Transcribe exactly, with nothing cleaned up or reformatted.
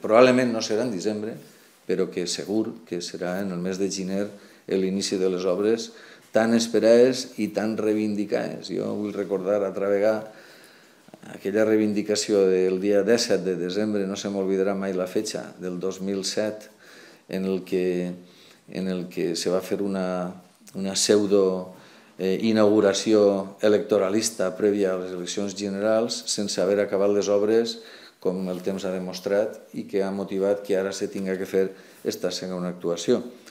probablement no serà en desembre, però que segur que serà en el mes de gener l'inici de les obres tan esperades i tan reivindicades. Jo vull recordar altra vegada aquella reivindicació del dia disset de desembre, no se m'oblidarà mai la fetxa, del dos mil set, en el que, en el que se va fer una, una pseudo eh, inauguració electoralista prèvia a les eleccions generals sense haver acabat les obres, com el temps ha demostrat, i que ha motivat que ara se tinga que fer esta segona actuació.